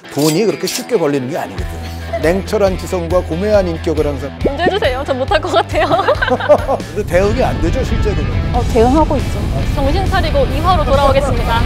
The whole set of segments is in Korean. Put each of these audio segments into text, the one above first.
돈이 그렇게 쉽게 벌리는 게 아니거든. 냉철한 지성과 고매한 인격을 항상. 먼저 해주세요. 전 못할 것 같아요. 근데 대응이 안 되죠, 실제로는. 대응하고 있죠. 정신 차리고 2화로 돌아오겠습니다.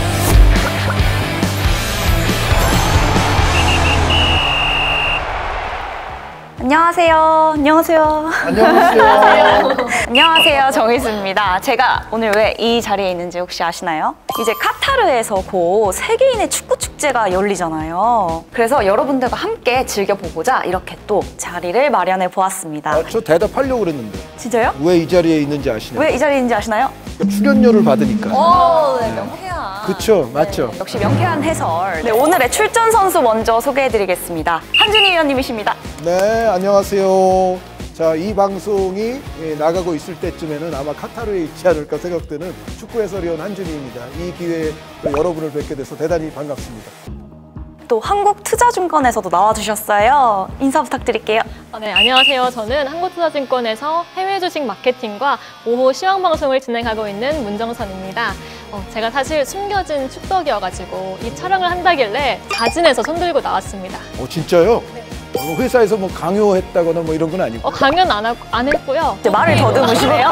안녕하세요. 안녕하세요. 안녕하세요. 안녕하세요. 정희수입니다. 제가 오늘 왜 이 자리에 있는지 혹시 아시나요? 이제 카타르에서 곧 세계인의 축구 축제가 열리잖아요. 그래서 여러분들과 함께 즐겨보고자 이렇게 또 자리를 마련해 보았습니다. 저 대답하려고 그랬는데. 진짜요? 왜 이 자리에 있는지 아시나요? 왜 이 자리에 있는지 아시나요? 출연료를 받으니까. 네, 명쾌한. 그쵸, 맞죠. 역시 명쾌한 해설. 네, 오늘의 출전 선수 먼저 소개해드리겠습니다. 한준희 위원님이십니다. 네, 안녕하세요. 자, 이 방송이 나가고 있을 때쯤에는 아마 카타르에 있지 않을까 생각되는 축구 해설위원 한준희입니다. 이 기회에 여러분을 뵙게 돼서 대단히 반갑습니다. 또 한국투자증권에서도 나와주셨어요. 인사 부탁드릴게요. 네, 안녕하세요. 저는 한국투자증권에서 해외 주식 마케팅과 오후 시황방송을 진행하고 있는 문정선입니다. 제가 사실 숨겨진 축덕이어가지고 이 촬영을 한다길래 자진해서 손들고 나왔습니다. 진짜요? 네. 회사에서 뭐 강요했다거나 뭐 이런 건 아니고? 강연 안 했고요. 이제 말을 더듬으시네요.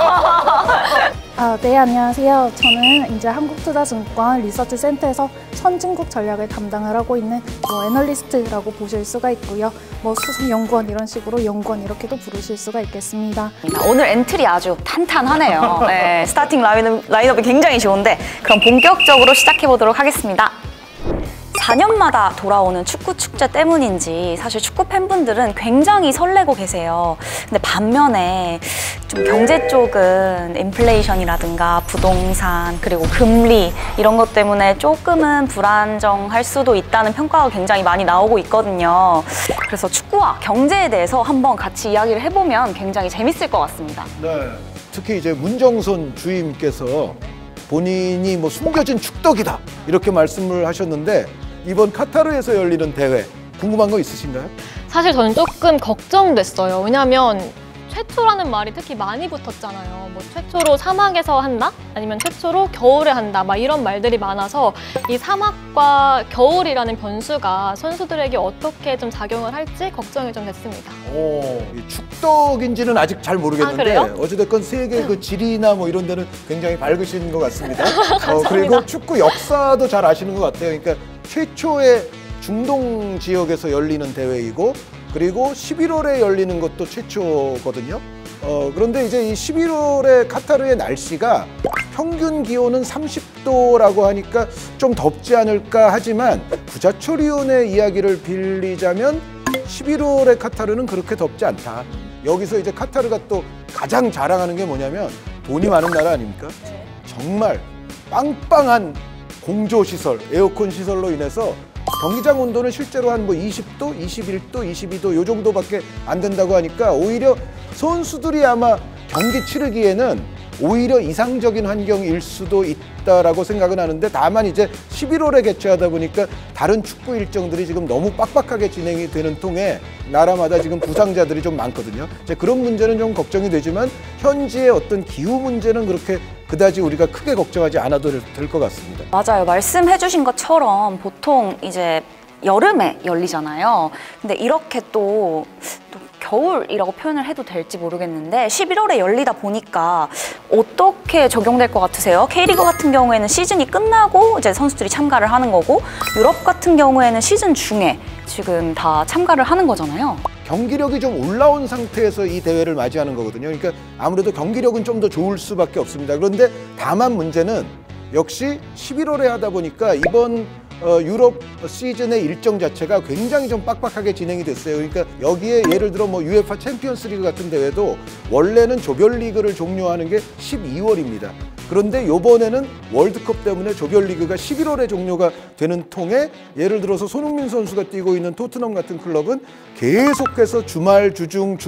네, 안녕하세요. 저는 이제 한국투자증권 리서치센터에서 선진국 전략을 담당을 하고 있는 애널리스트라고 보실 수가 있고요. 수석 연구원 이런 식으로 연구원 이렇게도 부르실 수가 있겠습니다. 오늘 엔트리 아주 탄탄하네요. 네, 스타팅 라인업이 굉장히 좋은데 그럼 본격적으로 시작해 보도록 하겠습니다. 4년마다 돌아오는 축구 축제 때문인지 사실 축구 팬분들은 굉장히 설레고 계세요. 근데 반면에 좀 경제 쪽은 인플레이션이라든가 부동산 그리고 금리 이런 것 때문에 조금은 불안정할 수도 있다는 평가가 굉장히 많이 나오고 있거든요. 그래서 축구와 경제에 대해서 한번 같이 이야기를 해보면 굉장히 재밌을 것 같습니다. 네. 특히 이제 문정선 주임께서 본인이 숨겨진 축덕이다 이렇게 말씀을 하셨는데 이번 카타르에서 열리는 대회 궁금한 거 있으신가요? 사실 저는 조금 걱정됐어요. 왜냐하면 최초라는 말이 특히 많이 붙었잖아요. 최초로 사막에서 한다? 아니면 최초로 겨울에 한다? 이런 말들이 많아서 이 사막과 겨울이라는 변수가 선수들에게 어떻게 좀 작용을 할지 걱정이 좀 됐습니다. 축덕인지는 아직 잘 모르겠는데 어찌됐건 세계 그 지리나 이런 데는 굉장히 밝으신 것 같습니다. 그리고 축구 역사도 잘 아시는 것 같아요. 그러니까 최초의 중동 지역에서 열리는 대회이고 그리고 11월에 열리는 것도 최초거든요. 그런데 이제 이 11월에 카타르의 날씨가 평균 기온은 30도라고 하니까 좀 덥지 않을까 하지만 부자철위원회 이야기를 빌리자면 11월에 카타르는 그렇게 덥지 않다. 여기서 이제 카타르가 또 가장 자랑하는 게 뭐냐면 돈이 많은 나라 아닙니까? 정말 빵빵한 공조시설, 에어컨 시설로 인해서 경기장 온도는 실제로 한 20도, 21도, 22도 요 정도밖에 안 된다고 하니까 오히려 선수들이 아마 경기 치르기에는 오히려 이상적인 환경일 수도 있다라고 생각은 하는데 다만 이제 11월에 개최하다 보니까 다른 축구 일정들이 지금 너무 빡빡하게 진행이 되는 통에 나라마다 지금 부상자들이 좀 많거든요. 이제 그런 문제는 좀 걱정이 되지만 현지의 어떤 기후 문제는 그렇게 그다지 우리가 크게 걱정하지 않아도 될 것 같습니다. 맞아요. 말씀해주신 것처럼 보통 이제 여름에 열리잖아요. 근데 이렇게 또 겨울이라고 표현을 해도 될지 모르겠는데 11월에 열리다 보니까 어떻게 적용될 것 같으세요? K리그 같은 경우에는 시즌이 끝나고 이제 선수들이 참가를 하는 거고 유럽 같은 경우에는 시즌 중에 지금 다 참가를 하는 거잖아요. 경기력이 좀 올라온 상태에서 이 대회를 맞이하는 거거든요. 그러니까 아무래도 경기력은 좀 더 좋을 수밖에 없습니다. 그런데 다만 문제는 역시 11월에 하다 보니까 이번 유럽 시즌의 일정 자체가 굉장히 좀 빡빡하게 진행이 됐어요. 그러니까 여기에 예를 들어 UEFA 챔피언스 리그 같은 대회도 원래는 조별리그를 종료하는 게 12월입니다. 그런데 이번에는 월드컵 때문에 조별리그가 11월에 종료가 되는 통에 예를 들어서 손흥민 선수가 뛰고 있는 토트넘 같은 클럽은 계속해서 주말 주중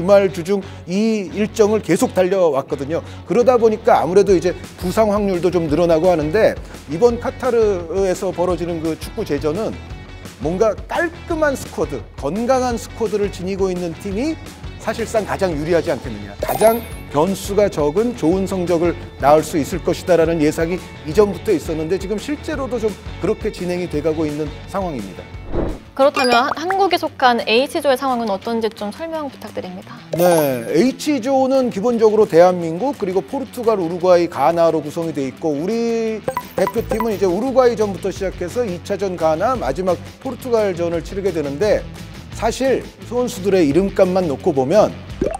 이 일정을 계속 달려왔거든요. 그러다 보니까 아무래도 이제 부상 확률도 좀 늘어나고 하는데 이번 카타르에서 벌어지는 그 축구 제전은 뭔가 깔끔한 스쿼드, 건강한 스쿼드를 지니고 있는 팀이 사실상 가장 유리하지 않겠느냐. 가장 변수가 적은 좋은 성적을 낳을 수 있을 것이다라는 예상이 이전부터 있었는데 지금 실제로도 좀 그렇게 진행이 돼가고 있는 상황입니다. 그렇다면 한국에 속한 H조의 상황은 어떤지 좀 설명 부탁드립니다. 네, H조는 기본적으로 대한민국 그리고 포르투갈, 우루과이, 가나로 구성이 돼 있고 우리 대표팀은 이제 우루과이전부터 시작해서 2차전 가나, 마지막 포르투갈전을 치르게 되는데 사실 선수들의 이름값만 놓고 보면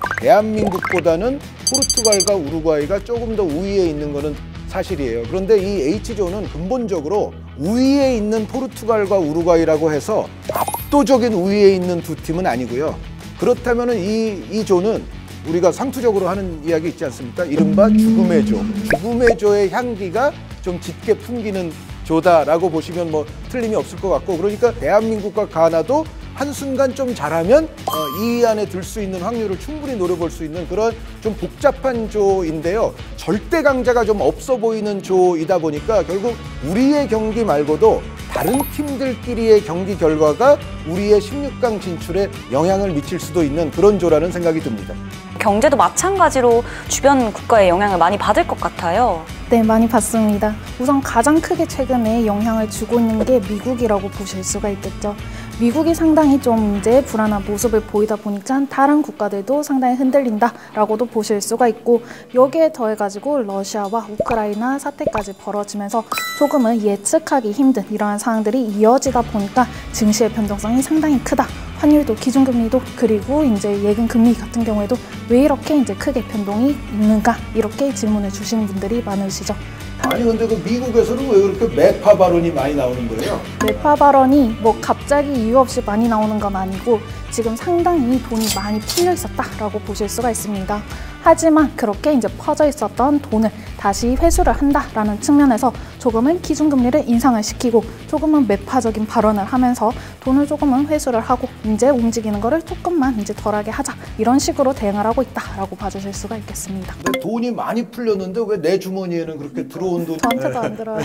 대한민국보다는 포르투갈과 우루과이가 조금 더 우위에 있는 것은 사실이에요. 그런데 이 H조는 근본적으로 우위에 있는 포르투갈과 우루과이라고 해서 압도적인 우위에 있는 두 팀은 아니고요. 그렇다면 이 조는 우리가 상투적으로 하는 이야기 있지 않습니까? 이른바 죽음의 조. 죽음의 조의 향기가 좀 짙게 풍기는 조다라고 보시면 뭐 틀림이 없을 것 같고, 그러니까 대한민국과 가나도 한순간 좀 잘하면 이 안에 들 수 있는 확률을 충분히 노려볼 수 있는 그런 좀 복잡한 조인데요. 절대 강자가 좀 없어 보이는 조이다 보니까 결국 우리의 경기 말고도 다른 팀들끼리의 경기 결과가 우리의 16강 진출에 영향을 미칠 수도 있는 그런 조라는 생각이 듭니다. 경제도 마찬가지로 주변 국가의 영향을 많이 받을 것 같아요. 네, 많이 받습니다. 우선 가장 크게 최근에 영향을 주고 있는 게 미국이라고 보실 수가 있겠죠. 미국이 상당히 좀 이제 불안한 모습을 보이다 보니까 다른 국가들도 상당히 흔들린다라고도 보실 수가 있고, 여기에 더해가지고 러시아와 우크라이나 사태까지 벌어지면서 조금은 예측하기 힘든 이러한 상황들이 이어지다 보니까 증시의 변동성이 상당히 크다. 환율도 기준금리도 그리고 이제 예금금리 같은 경우에도 왜 이렇게 이제 크게 변동이 있는가 이렇게 질문을 주시는 분들이 많으시죠. 아니 근데 그 미국에서는 왜 그렇게 매파 발언이 많이 나오는 거예요? 매파 발언이 뭐 갑자기 이유 없이 많이 나오는 건 아니고 지금 상당히 돈이 많이 풀려 있었다라고 보실 수가 있습니다. 하지만 그렇게 이제 퍼져 있었던 돈을 다시 회수를 한다라는 측면에서 조금은 기준금리를 인상을 시키고 조금은 매파적인 발언을 하면서 돈을 조금은 회수를 하고 이제 움직이는 거를 조금만 이제 덜하게 하자 이런 식으로 대응을 하고 있다라고 봐주실 수가 있겠습니다. 근데 돈이 많이 풀렸는데 왜 내 주머니에는 그렇게 들어온 돈이 저한테도 안 들어요.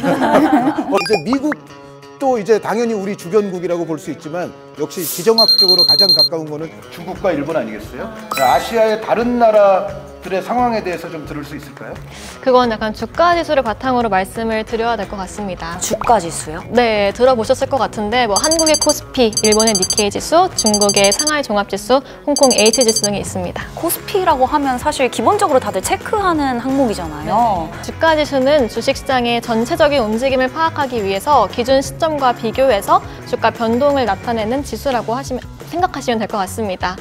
이제 미국도 이제 당연히 우리 주변국이라고 볼 수 있지만 역시 지정학적으로 가장 가까운 거는 중국과 일본 아니겠어요? 아시아의 다른 나라들의 상황에 대해서 좀 들을 수 있을까요? 그건 약간 주가 지수를 바탕으로 말씀을 드려야 될 것 같습니다. 주가 지수요? 네, 들어보셨을 것 같은데 뭐 한국의 코스피, 일본의 니케이 지수, 중국의 상하이 종합지수, 홍콩 H지수 등이 있습니다. 코스피라고 하면 사실 기본적으로 다들 체크하는 항목이잖아요. 주가 지수는 주식시장의 전체적인 움직임을 파악하기 위해서 기준 시점과 비교해서 주가 변동을 나타내는 지수라고 생각하시면 될 것 같습니다.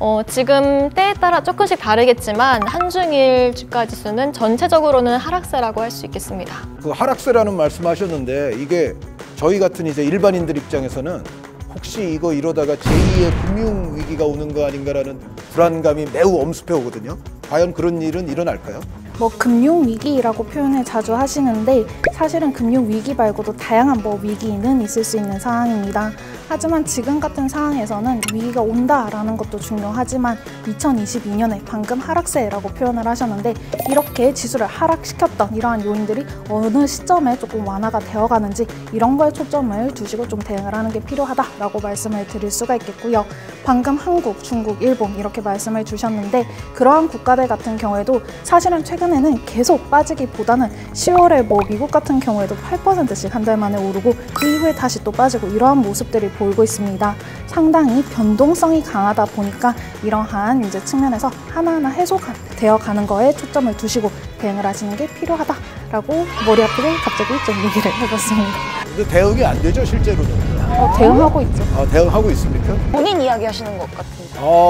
지금 때에 따라 조금씩 다르겠지만 한중일 주가 지수는 전체적으로는 하락세라고 할 수 있겠습니다. 그 하락세라는 말씀하셨는데 이게 저희 같은 이제 일반인들 입장에서는 혹시 이거 이러다가 제2의 금융 위기가 오는 거 아닌가라는 불안감이 매우 엄습해 오거든요. 과연 그런 일은 일어날까요? 뭐 금융위기라고 표현을 자주 하시는데 사실은 금융위기 말고도 다양한 뭐 위기는 있을 수 있는 상황입니다. 하지만 지금 같은 상황에서는 위기가 온다라는 것도 중요하지만 2022년에 방금 하락세라고 표현을 하셨는데 이렇게 지수를 하락시켰던 이러한 요인들이 어느 시점에 조금 완화가 되어가는지 이런 거에 초점을 두시고 좀 대응을 하는 게 필요하다라고 말씀을 드릴 수가 있겠고요. 방금 한국, 중국, 일본 이렇게 말씀을 주셨는데 그러한 국가들 같은 경우에도 사실은 최근에는 계속 빠지기보다는 10월에 뭐 미국 같은 경우에도 8%씩 한 달 만에 오르고 그 이후에 다시 또 빠지고 이러한 모습들이 보이고 있습니다. 상당히 변동성이 강하다 보니까 이러한 이제 측면에서 하나하나 해소되어 가는 거에 초점을 두시고 대응을 하시는 게 필요하다라고 머리 아프게 갑자기 좀 얘기를 해봤습니다. 근데 대응이 안 되죠, 실제로는? 대응하고 있죠. 대응하고 있습니까? 본인 이야기 하시는 것 같은데.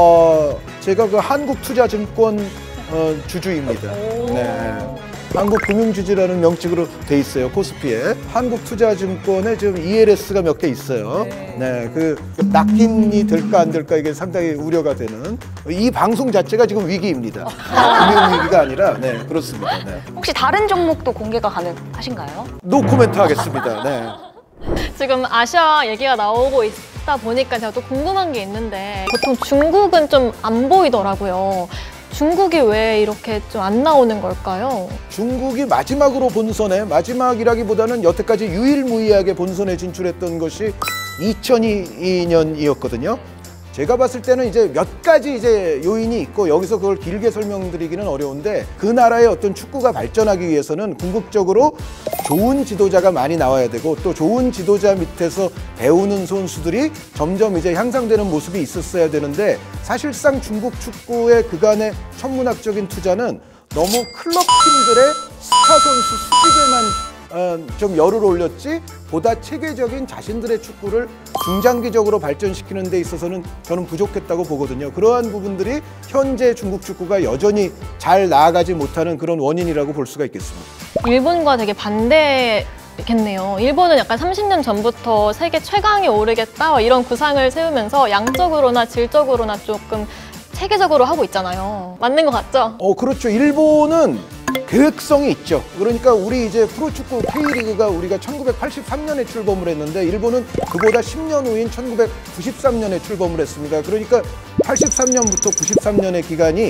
제가 그 한국투자증권 주주입니다. 네. 한국금융주주라는 명칭으로 돼 있어요, 코스피에. 한국투자증권에 지금 ELS가 몇 개 있어요. 네, 그 낙인이 될까 안 될까 이게 상당히 우려가 되는 이 방송 자체가 지금 위기입니다. 금융위기가 아니라 네, 그렇습니다. 네. 혹시 다른 종목도 공개가 가능하신가요? 노 코멘트 하겠습니다. 네. 지금 아시아 얘기가 나오고 있다 보니까 제가 또 궁금한 게 있는데 보통 중국은 좀 안 보이더라고요. 중국이 왜 이렇게 좀 안 나오는 걸까요? 중국이 마지막으로 본선에, 마지막이라기보다는 여태까지 유일무이하게 본선에 진출했던 것이 2002년이었거든요. 제가 봤을 때는 이제 몇 가지 이제 요인이 있고 여기서 그걸 길게 설명드리기는 어려운데 그 나라의 어떤 축구가 발전하기 위해서는 궁극적으로 좋은 지도자가 많이 나와야 되고 또 좋은 지도자 밑에서 배우는 선수들이 점점 이제 향상되는 모습이 있었어야 되는데 사실상 중국 축구의 그간의 천문학적인 투자는 너무 클럽 팀들의 스타 선수 수집에만 좀 열을 올렸지 보다 체계적인 자신들의 축구를 중장기적으로 발전시키는 데 있어서는 저는 부족했다고 보거든요. 그러한 부분들이 현재 중국 축구가 여전히 잘 나아가지 못하는 그런 원인이라고 볼 수가 있겠습니다. 일본과 되게 반대겠네요. 일본은 약간 30년 전부터 세계 최강에 오르겠다 이런 구상을 세우면서 양적으로나 질적으로나 조금 체계적으로 하고 있잖아요. 맞는 것 같죠? 그렇죠. 일본은 계획성이 있죠. 그러니까 우리 이제 프로축구 K리그가 우리가 1983년에 출범을 했는데 일본은 그보다 10년 후인 1993년에 출범을 했습니다. 그러니까 83년부터 93년의 기간이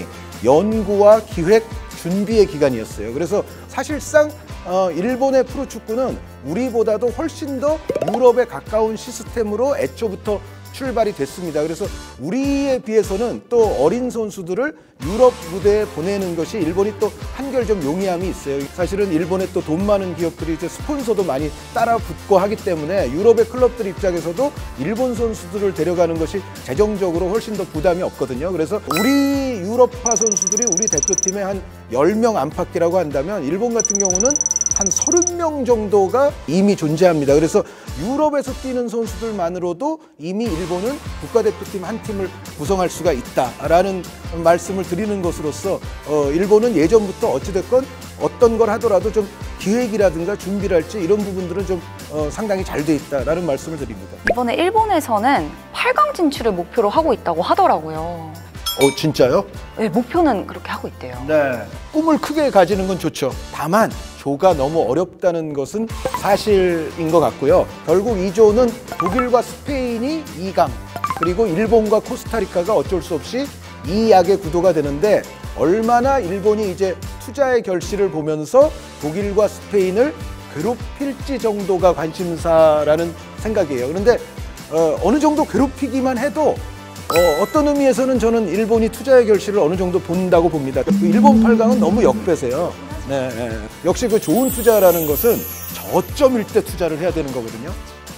연구와 기획, 준비의 기간이었어요. 그래서 사실상 일본의 프로축구는 우리보다도 훨씬 더 유럽에 가까운 시스템으로 애초부터 출발이 됐습니다. 그래서 우리에 비해서는 또 어린 선수들을 유럽 무대에 보내는 것이 일본이 또 한결 좀 용이함이 있어요. 사실은 일본의 또 돈 많은 기업들이 이제 스폰서도 많이 따라 붙고 하기 때문에 유럽의 클럽들 입장에서도 일본 선수들을 데려가는 것이 재정적으로 훨씬 더 부담이 없거든요. 그래서 우리 유럽파 선수들이 우리 대표팀에 한 10명 안팎이라고 한다면 일본 같은 경우는 한 30명 정도가 이미 존재합니다. 그래서 유럽에서 뛰는 선수들만으로도 이미 일본은 국가대표팀 한 팀을 구성할 수가 있다라는 말씀을 드리는 것으로서 일본은 예전부터 어찌됐건 어떤 걸 하더라도 좀 기획이라든가 준비를 할지 이런 부분들은 좀 상당히 잘 돼 있다라는 말씀을 드립니다. 이번에 일본에서는 8강 진출을 목표로 하고 있다고 하더라고요. 진짜요? 네, 목표는 그렇게 하고 있대요. 네. 꿈을 크게 가지는 건 좋죠. 다만 조가 너무 어렵다는 것은 사실인 것 같고요. 결국 이 조는 독일과 스페인이 2강, 그리고 일본과 코스타리카가 어쩔 수 없이 2약의 구도가 되는데 얼마나 일본이 이제 투자의 결실을 보면서 독일과 스페인을 괴롭힐지 정도가 관심사라는 생각이에요. 그런데 어느 정도 괴롭히기만 해도 어떤 의미에서는 저는 일본이 투자의 결실을 어느 정도 본다고 봅니다. 일본 8강은 너무 역배세요. 네. 역시 그 좋은 투자라는 것은 저점일 때 투자를 해야 되는 거거든요.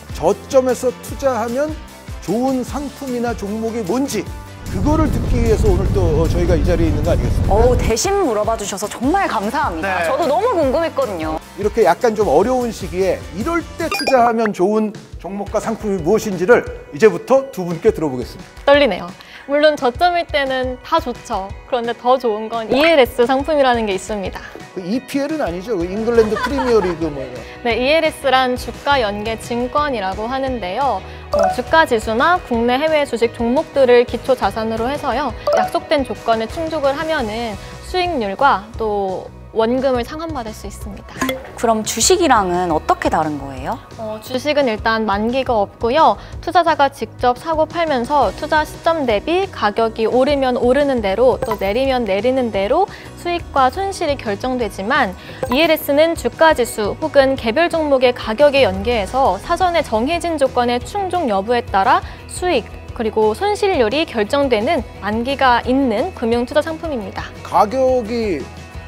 저점에서 투자하면 좋은 상품이나 종목이 뭔지 그거를 듣기 위해서 오늘 또 저희가 이 자리에 있는 거 아니겠습니까? 대신 물어봐 주셔서 정말 감사합니다. 네. 저도 너무 궁금했거든요. 이렇게 약간 좀 어려운 시기에 이럴 때 투자하면 좋은 종목과 상품이 무엇인지를 이제부터 두 분께 들어보겠습니다. 떨리네요. 물론 저점일 때는 다 좋죠. 그런데 더 좋은 건 ELS 상품이라는 게 있습니다. 그 EPL은 아니죠? 그 잉글랜드 프리미어 리그 뭐. 네, ELS란 주가 연계 증권이라고 하는데요. 주가 지수나 국내 해외 주식 종목들을 기초 자산으로 해서요. 약속된 조건에 충족을 하면은 수익률과 또 원금을 상환받을 수 있습니다. 그럼 주식이랑은 어떻게 다른 거예요? 주식은 일단 만기가 없고요. 투자자가 직접 사고 팔면서 투자 시점 대비 가격이 오르면 오르는 대로 또 내리면 내리는 대로 수익과 손실이 결정되지만 ELS는 주가지수 혹은 개별 종목의 가격에 연계해서 사전에 정해진 조건의 충족 여부에 따라 수익 그리고 손실률이 결정되는 만기가 있는 금융투자 상품입니다. 가격이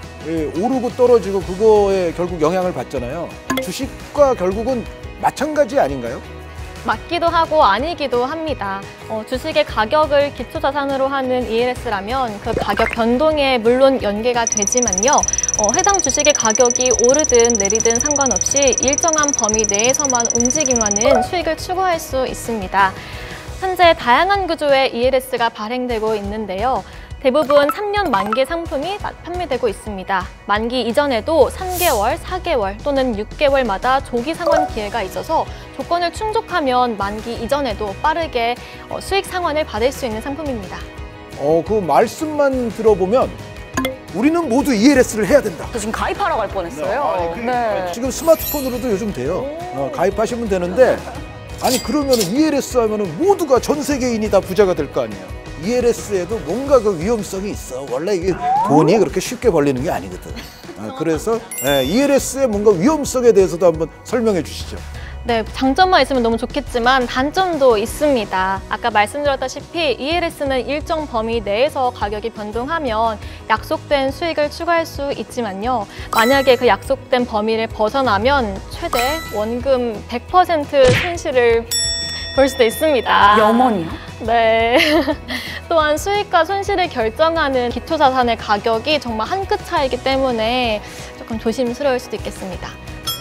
오르고 떨어지고 그거에 결국 영향을 받잖아요. 주식과 결국은 마찬가지 아닌가요? 맞기도 하고 아니기도 합니다. 주식의 가격을 기초자산으로 하는 ELS라면 그 가격 변동에 물론 연계가 되지만요. 해당 주식의 가격이 오르든 내리든 상관없이 일정한 범위 내에서만 움직임하는 수익을 추구할 수 있습니다. 현재 다양한 구조의 ELS가 발행되고 있는데요. 대부분 3년 만기 상품이 판매되고 있습니다. 만기 이전에도 3개월, 4개월 또는 6개월마다 조기 상환 기회가 있어서 조건을 충족하면 만기 이전에도 빠르게 수익 상환을 받을 수 있는 상품입니다. 그 말씀만 들어보면 우리는 모두 ELS를 해야 된다. 저 지금 가입하러 갈 뻔했어요. 네. 지금 스마트폰으로도 요즘 돼요. 가입하시면 되는데 아니 그러면 ELS 하면은 모두가 전 세계인이 다 부자가 될 거 아니에요. ELS에도 뭔가 그 위험성이 있어. 원래 이게 돈이 그렇게 쉽게 벌리는 게 아니거든. 그래서 ELS의 뭔가 위험성에 대해서도 한번 설명해 주시죠. 네, 장점만 있으면 너무 좋겠지만 단점도 있습니다. 아까 말씀드렸다시피 ELS는 일정 범위 내에서 가격이 변동하면 약속된 수익을 추가할 수 있지만요. 만약에 그 약속된 범위를 벗어나면 최대 원금 100% 손실을 볼 수도 있습니다. 염원이요? 네. 또한 수익과 손실을 결정하는 기초자산의 가격이 정말 한 끗 차이기 때문에 조금 조심스러울 수도 있겠습니다.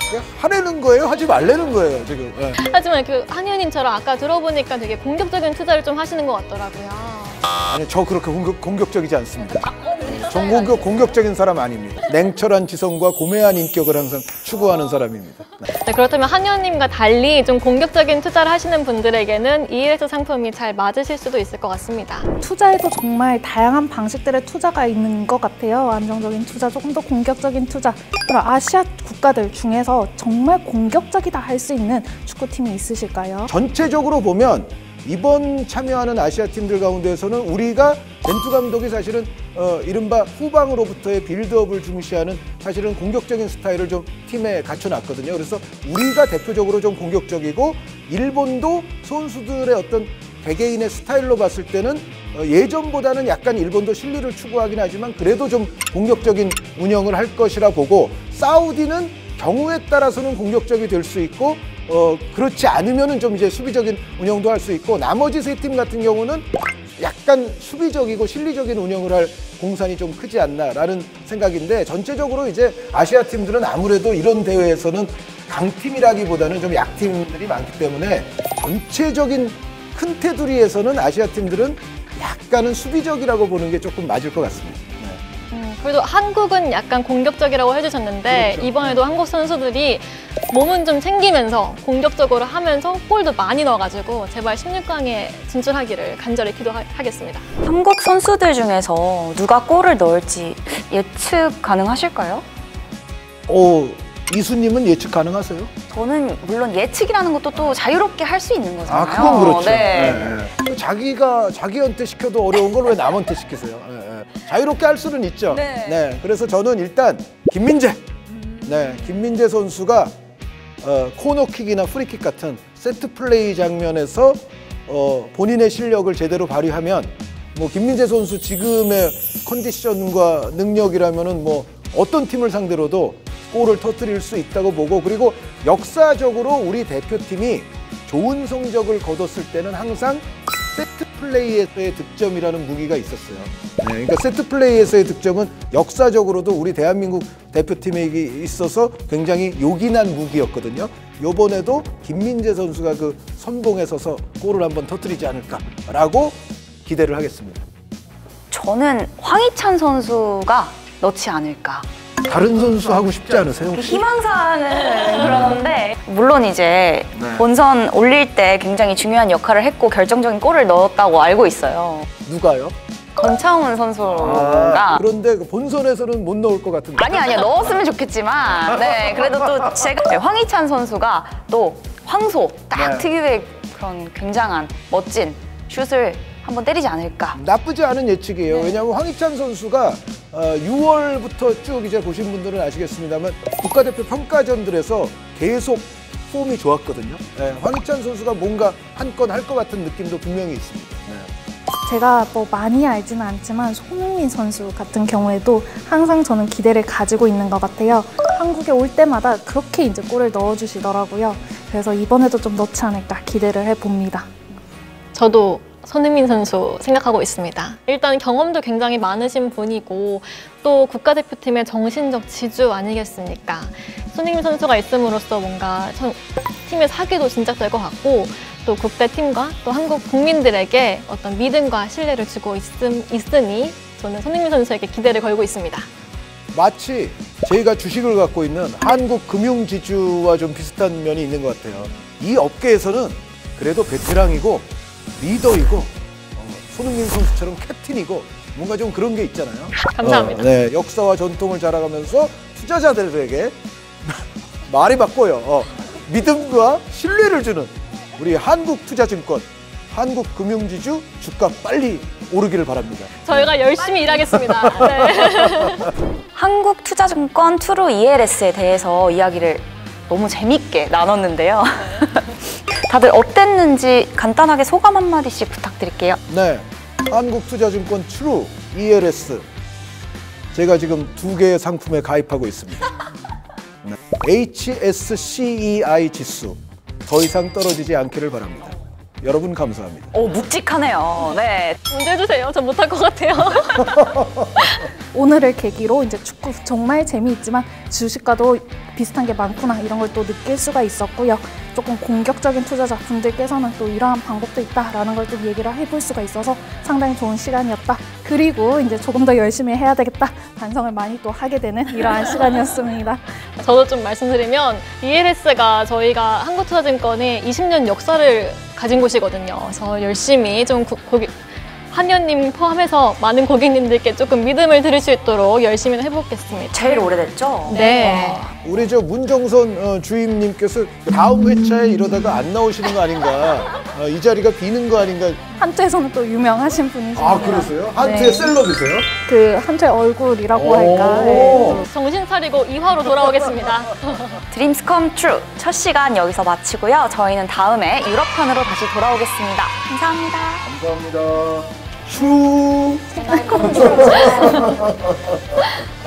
하려는 거예요? 하지 말라는 거예요, 지금. 네. 하지만 그 한의원님처럼 아까 들어보니까 되게 공격적인 투자를 좀 하시는 것 같더라고요. 아니, 저 그렇게 공격적이지 않습니다. 전 공격적인 사람 아닙니다. 냉철한 지성과 고매한 인격을 항상 추구하는 사람입니다. 네, 그렇다면 한의원님과 달리 좀 공격적인 투자를 하시는 분들에게는 ELS 상품이 잘 맞으실 수도 있을 것 같습니다. 투자에도 정말 다양한 방식들의 투자가 있는 것 같아요. 안정적인 투자, 조금 더 공격적인 투자. 그럼 아시아 국가들 중에서 정말 공격적이다 할 수 있는 축구팀이 있으실까요? 전체적으로 보면 이번 참여하는 아시아 팀들 가운데에서는 우리가 벤투 감독이 사실은 이른바 후방으로부터의 빌드업을 중시하는 사실은 공격적인 스타일을 좀 팀에 갖춰놨거든요. 그래서 우리가 대표적으로 좀 공격적이고 일본도 선수들의 어떤 개개인의 스타일로 봤을 때는 예전보다는 약간 일본도 실리를 추구하긴 하지만 그래도 좀 공격적인 운영을 할 것이라 보고, 사우디는 경우에 따라서는 공격적이 될 수 있고 그렇지 않으면은 좀 이제 수비적인 운영도 할 수 있고, 나머지 세 팀 같은 경우는 약간 수비적이고 실리적인 운영을 할 공산이 좀 크지 않나라는 생각인데, 전체적으로 이제 아시아 팀들은 아무래도 이런 대회에서는 강팀이라기보다는 좀 약팀들이 많기 때문에 전체적인 큰 테두리에서는 아시아 팀들은 약간은 수비적이라고 보는 게 조금 맞을 것 같습니다. 그래도 한국은 약간 공격적이라고 해주셨는데 그렇죠. 이번에도 한국 선수들이 몸은 좀 챙기면서 공격적으로 하면서 골도 많이 넣어가지고 제발 16강에 진출하기를 간절히 기도하겠습니다. 한국 선수들 중에서 누가 골을 넣을지 예측 가능하실까요? 이수님은 예측 가능하세요? 저는 물론 예측이라는 것도 또 자유롭게 할 수 있는 거잖아요. 그건 그렇죠. 네. 네. 자기한테 시켜도 어려운 걸 왜 남한테 시키세요? 자유롭게 할 수는 있죠. 네. 그래서 저는 일단 김민재. 김민재 선수가 코너킥이나 프리킥 같은 세트 플레이 장면에서 본인의 실력을 제대로 발휘하면 뭐 김민재 선수 지금의 컨디션과 능력이라면은 뭐 어떤 팀을 상대로도 골을 터뜨릴 수 있다고 보고, 그리고 역사적으로 우리 대표팀이 좋은 성적을 거뒀을 때는 항상 세트 플레이에서의 득점이라는 무기가 있었어요. 그러니까 세트 플레이에서의 득점은 역사적으로도 우리 대한민국 대표팀에 있어서 굉장히 요긴한 무기였거든요. 이번에도 김민재 선수가 그 선봉에 서서 골을 한번 터뜨리지 않을까라고 기대를 하겠습니다. 저는 황희찬 선수가 넣지 않을까. 다른 선수 하고 싶지 않으세요? 희망사는 그러는데, 물론 이제 본선 올릴 때 굉장히 중요한 역할을 했고 결정적인 골을 넣었다고 알고 있어요. 누가요? 권창훈 선수가. 그런데 본선에서는 못 넣을 것 같은데. 아니요, 넣었으면 좋겠지만, 네, 그래도 또 제가 황희찬 선수가 또 황소 딱 특유의 그런 굉장한 멋진 슛을 한번 때리지 않을까. 나쁘지 않은 예측이에요. 왜냐하면 황희찬 선수가 6월부터 쭉 이제 보신 분들은 아시겠습니다만 국가대표 평가전들에서 계속 폼이 좋았거든요. 황희찬 선수가 뭔가 한 건 할 것 같은 느낌도 분명히 있습니다. 제가 뭐 많이 알지는 않지만 손흥민 선수 같은 경우에도 항상 저는 기대를 가지고 있는 것 같아요. 한국에 올 때마다 그렇게 이제 골을 넣어주시더라고요. 그래서 이번에도 좀 넣지 않을까 기대를 해봅니다. 저도 손흥민 선수 생각하고 있습니다. 일단 경험도 굉장히 많으신 분이고 또 국가대표팀의 정신적 지주 아니겠습니까? 손흥민 선수가 있음으로써 뭔가 팀의 사기도 진작될 것 같고 또 국대팀과 또 한국 국민들에게 어떤 믿음과 신뢰를 주고 있으니 저는 손흥민 선수에게 기대를 걸고 있습니다. 마치 저희가 주식을 갖고 있는 한국 금융지주와 좀 비슷한 면이 있는 것 같아요. 이 업계에서는 그래도 베테랑이고 리더이고 손흥민 선수처럼 캡틴이고 뭔가 좀 그런 게 있잖아요. 감사합니다. 역사와 전통을 자랑하면서 투자자들에게 말이 바꿔요. 믿음과 신뢰를 주는 우리 한국투자증권, 한국금융지주 주가 빨리 오르기를 바랍니다. 저희가 열심히 일하겠습니다. 네. 한국투자증권 투루 ELS에 대해서 이야기를 너무 재밌게 나눴는데요. 다들 어땠는지 간단하게 소감 한마디씩 부탁드릴게요. 네, 한국투자증권 트루 ELS 제가 지금 2개의 상품에 가입하고 있습니다. 네. HSCEI 지수 더 이상 떨어지지 않기를 바랍니다. 여러분 감사합니다. 오, 묵직하네요. 네. 문제 주세요. 전 못할 것 같아요. 오늘을 계기로 이제 축구 정말 재미있지만 주식과도 비슷한 게 많구나 이런 걸 또 느낄 수가 있었고요. 조금 공격적인 투자자분들께서는 또 이러한 방법도 있다라는 걸 또 얘기를 해볼 수가 있어서 상당히 좋은 시간이었다. 그리고 이제 조금 더 열심히 해야 되겠다. 반성을 많이 또 하게 되는 이러한 시간이었습니다. 저도 좀 말씀드리면 ELS가 저희가 한국투자증권의 20년 역사를 가진 곳이거든요. 그래서 열심히 좀 한의원님 포함해서 많은 고객님들께 조금 믿음을 드릴 수 있도록 열심히 해보겠습니다. 제일 오래됐죠? 네. 우리 저 문정선 주임님께서 다음 회차에 이러다가 안 나오시는 거 아닌가, 이 자리가 비는 거 아닌가. 한투에서는 또 유명하신 분이십니다. 아, 그러세요? 한투의 네. 셀럽이세요? 그 한투의 얼굴이라고 오. 할까. 네. 정신 차리고 2화로 돌아오겠습니다. 드림스 컴 트루 첫 시간 여기서 마치고요. 저희는 다음에 유럽편으로 다시 돌아오겠습니다. 감사합니다. 감사합니다. 슈.